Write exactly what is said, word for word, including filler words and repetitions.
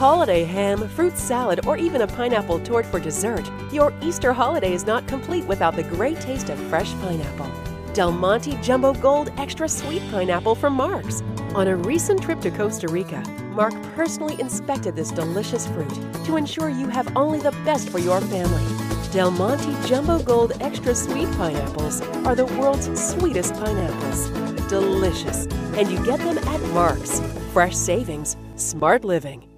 holiday ham, fruit salad, or even a pineapple tort for dessert, your Easter holiday is not complete without the great taste of fresh pineapple. Del Monte Jumbo Gold Extra Sweet Pineapple from Mark's. On a recent trip to Costa Rica, Mark personally inspected this delicious fruit to ensure you have only the best for your family. Del Monte Jumbo Gold Extra Sweet Pineapples are the world's sweetest pineapples. Delicious, and you get them at Mark's. Fresh savings, smart living.